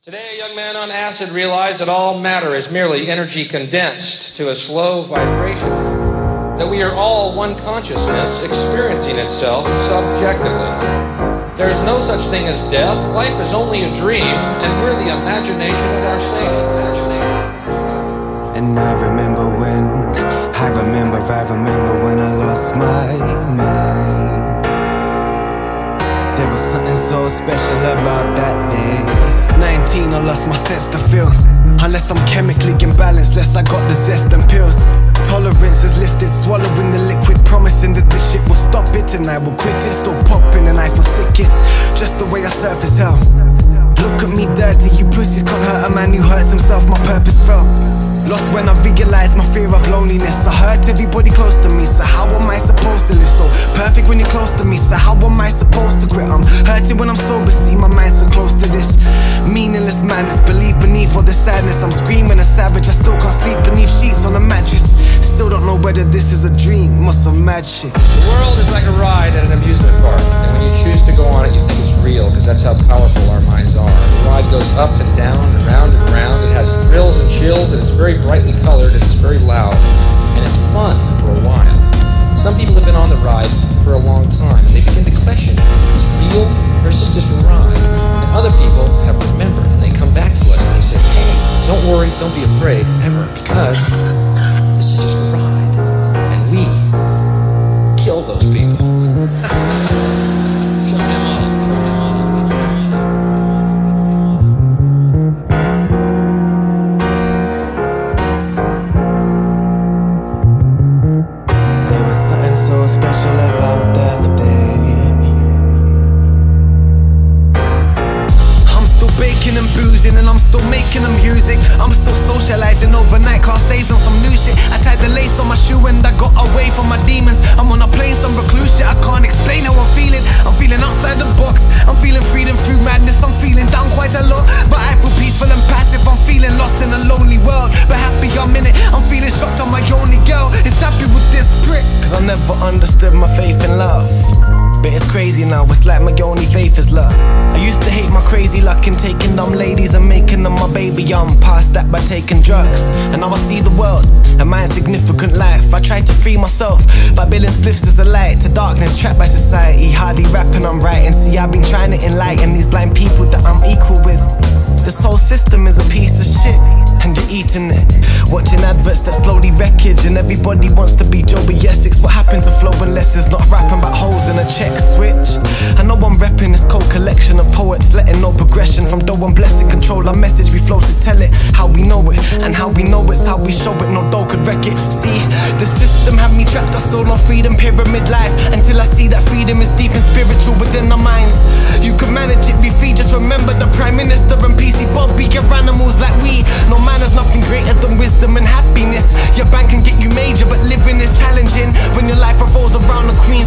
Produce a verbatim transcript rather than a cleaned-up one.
Today, a young man on acid realized that all matter is merely energy condensed to a slow vibration, that we are all one consciousness experiencing itself subjectively. There is no such thing as death. Life is only a dream, and we're the imagination of our state. And I remember when, I remember, I remember when I lost my mind. There was something so special about that day. Nineteen, I lost my sense to feel. Unless I'm chemically imbalanced, less I got the zest and pills. Tolerance is lifted, swallowing the liquid, promising that this shit will stop it, and I will quit it. Still popping and I feel sick, it's just the way I surface hell. Look at me dirty, you pussies can't hurt a man who hurts himself, my purpose fell. Lost when I realized my fear of loneliness. I hurt everybody close to me, so how am I supposed to live? So perfect when you're close to me, so how am I supposed to quit? I'm hurting when I'm sober, see my mind so close to this meaningless madness. Believe beneath all the sadness, I'm screaming a savage. I still can't sleep beneath sheets on a mattress. Still don't know whether this is a dream or some mad shit. The world is like a ride at an amusement park, and when you choose to go on it, you think it's real, because that's how powerful our minds are. The ride goes up and down and round and round. It has thrills and chills, and it's very brightly colored, and it's very loud, and it's fun for a while. Some people have been on the ride for a long time, and they begin to question, is this real or is this just a ride? And other people have remembered, and they come back to us and they say, hey, don't worry, don't be afraid, ever, because this is just a ride, and we kill those people. Shut them up. There was something so special about that day. I'm still baking and boozing, and I'm still making the music. I'm still socializing overnight, can't say on some new shit. I tied the lace on my shoe and I got away from my demons. I'm on a plane, some recluse shit, I can't explain how I'm feeling. I'm feeling outside the box, I'm feeling freedom through madness. I'm feeling down quite a lot, but I feel peaceful and passive. I'm feeling lost in a lonely world, but happy I'm in it. I'm feeling shocked I'm my only girl is happy with this prick. Cause I never understood my faith in love, but it's crazy now, it's like my only faith is love. I used to hate my crazy luck in taking dumb ladies and making them my baby. I'm past that by taking drugs, and now I see the world and my insignificant life. I tried to free myself by building spliffs as a light to darkness, trapped by society. Hardly rapping, I'm writing. See, I've been trying to enlighten these blind people that I'm equal with. This whole system is a piece of shit, and you're eating it. Watching adverts that slowly wreckage, and everybody wants to be Joey Essex. What happened to flow unless it's not rapping about holes in a check switch? I know I'm repping this cold collection of poets, letting no progression from dough and blessing. Control our message, we flow to tell it how we know it, and how we know it's how we show it. No dough could wreck it. See, the system had me trapped, I saw no freedom, pyramid life, until I see that freedom is deep and spiritual within our minds. You can manage it, be free, just remember the Prime Minister and P C Bobby are animals like we. No man has nothing greater than wisdom and happiness. Your bank can get you major, but living is challenging when your life revolves around the queen.